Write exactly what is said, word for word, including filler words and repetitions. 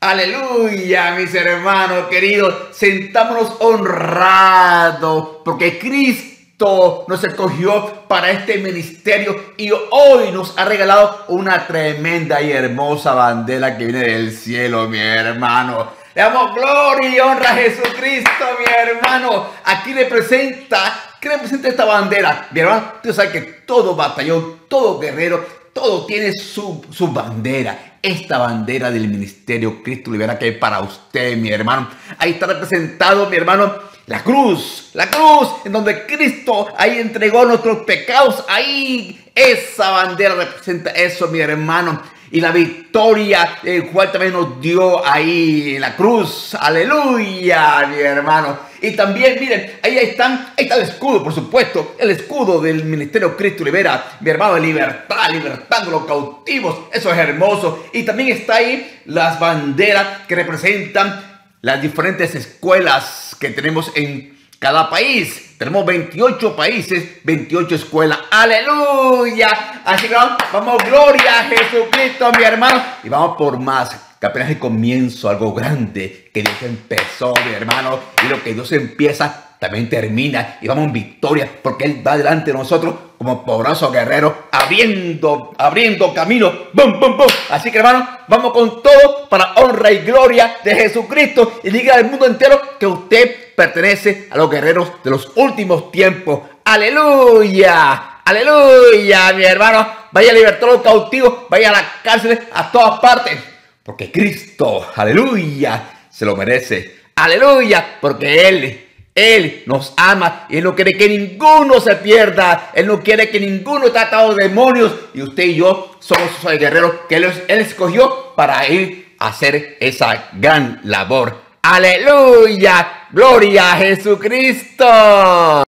Aleluya, mis hermanos queridos, sentámonos honrados porque Cristo nos escogió para este ministerio y hoy nos ha regalado una tremenda y hermosa bandera que viene del cielo, mi hermano. Le damos gloria y honra a Jesucristo, mi hermano. Aquí representa, ¿qué representa esta bandera? Mi hermano, tú sabes que todo batallón, todo guerrero, todo tiene su, su bandera. Esta bandera del ministerio Cristo Libera que es para usted, mi hermano. Ahí está representado, mi hermano, la cruz. La cruz en donde Cristo ahí entregó nuestros pecados. Ahí esa bandera representa eso, mi hermano. Y la victoria, el cual también nos dio ahí en la cruz. Aleluya, mi hermano. Y también, miren, ahí están, ahí está el escudo, por supuesto. El escudo del ministerio Cristo Libera, mi hermano, de libertad, libertando a los cautivos. Eso es hermoso. Y también está ahí las banderas que representan las diferentes escuelas que tenemos en cada país. Tenemos veintiocho países, veintiocho escuelas. ¡Aleluya! Así que vamos, vamos, gloria a Jesucristo, mi hermano. Y vamos por más, que apenas el comienzo, algo grande que Dios empezó, mi hermano. Y lo que Dios empieza, también termina. Y vamos en victoria, porque Él va delante de nosotros como poderoso guerrero, abriendo, abriendo camino. ¡Bum, bum, bum! Así que, hermano, vamos con todo para honra y gloria de Jesucristo. Y diga al mundo entero que usted pertenece a los guerreros de los últimos tiempos. ¡Aleluya! ¡Aleluya, mi hermano! Vaya a libertar a los cautivos, vaya a las cárceles, a todas partes. Porque Cristo, aleluya, se lo merece. Aleluya, porque Él, Él nos ama y Él no quiere que ninguno se pierda. Él no quiere que ninguno esté atado de demonios. Y usted y yo somos esos guerreros que Él, Él escogió para ir a hacer esa gran labor. Aleluya, gloria a Jesucristo.